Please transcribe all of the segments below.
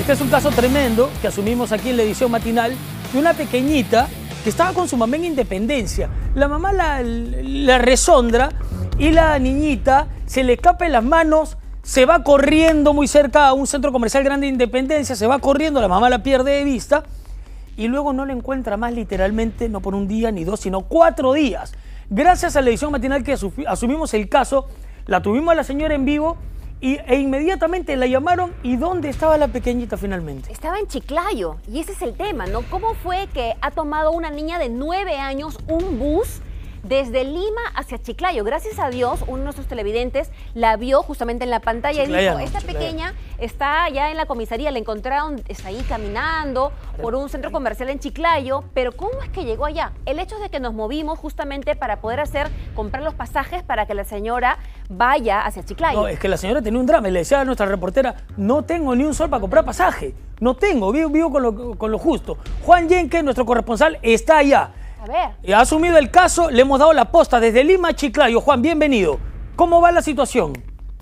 Este es un caso tremendo que asumimos aquí en la edición matinal de una pequeñita que estaba con su mamá en Independencia. La mamá la resondra y la niñita se le escapa en las manos, se va corriendo muy cerca a un centro comercial grande de Independencia, se va corriendo, la mamá la pierde de vista y luego no la encuentra más, literalmente, no por un día ni dos, sino 4 días. Gracias a la edición matinal que asumimos el caso, la tuvimos a la señora en vivo e inmediatamente la llamaron. ¿Y dónde estaba la pequeñita finalmente? Estaba en Chiclayo, y ese es el tema, ¿no? ¿Cómo fue que ha tomado una niña de 9 años un bus desde Lima hacia Chiclayo? Gracias a Dios, uno de nuestros televidentes la vio justamente en la pantalla y dijo, esta pequeña está ya en la comisaría, la encontraron, está ahí caminando por un centro comercial en Chiclayo, pero ¿cómo es que llegó allá? El hecho es de que nos movimos justamente para poder comprar los pasajes para que la señora vaya hacia Chiclayo. No, es que la señora tenía un drama y le decía a nuestra reportera, no tengo ni un sol para comprar pasaje, no tengo, vivo con lo justo. Juan Yenque, nuestro corresponsal, está allá. A ver. Ha asumido el caso, le hemos dado la posta desde Lima a Chiclayo. Juan, bienvenido. ¿Cómo va la situación?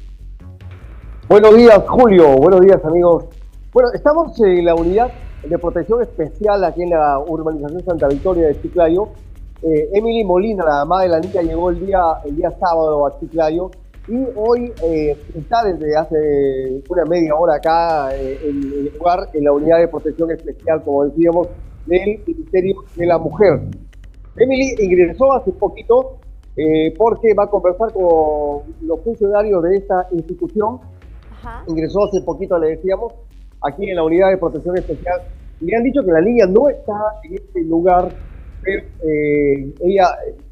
Buenos días, Julio. Buenos días, amigos. Bueno, estamos en la unidad de protección especial aquí en la urbanización Santa Victoria de Chiclayo. Emily Molina, la mamá de la niña, llegó el día sábado a Chiclayo y hoy está desde hace una media hora acá en el lugar, en la unidad de protección especial, como decíamos, del Ministerio de la Mujer. Emily ingresó hace poquito porque va a conversar con los funcionarios de esta institución. Ajá. Ingresó hace poquito, le decíamos, aquí en la unidad de protección especial. Le han dicho que la niña no está en este lugar, pero ella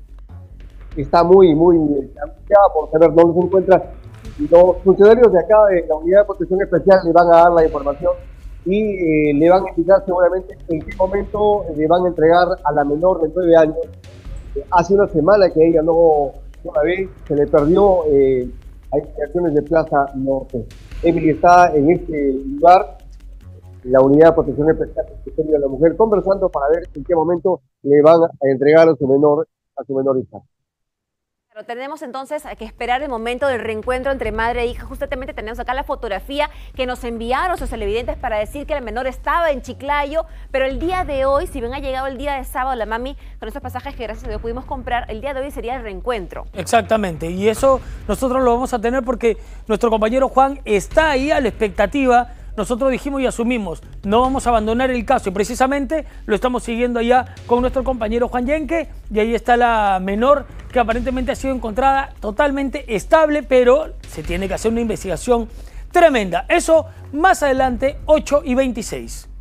está muy angustiada por saber dónde se encuentra. Y los funcionarios de acá de la unidad de protección especial le van a dar la información y le van a indicar seguramente en qué momento le van a entregar a la menor de 9 años. Hace una semana que ella no la ve, se le perdió a instalaciones de Plaza Norte. Emily está en este lugar, en la unidad de protección especial del Ministerio de la Mujer, conversando para ver en qué momento le van a entregar a su menor hija. Pero tenemos entonces que esperar el momento del reencuentro entre madre e hija. Justamente tenemos acá la fotografía que nos enviaron sus televidentes para decir que la menor estaba en Chiclayo, pero el día de hoy, si bien ha llegado el día de sábado la mami con esos pasajes que gracias a Dios pudimos comprar, el día de hoy sería el reencuentro. Exactamente, y eso nosotros lo vamos a tener porque nuestro compañero Juan está ahí a la expectativa. Nosotros dijimos y asumimos, no vamos a abandonar el caso y precisamente lo estamos siguiendo allá con nuestro compañero Juan Yenque y ahí está la menor que aparentemente ha sido encontrada totalmente estable, pero se tiene que hacer una investigación tremenda. Eso más adelante, 8:26.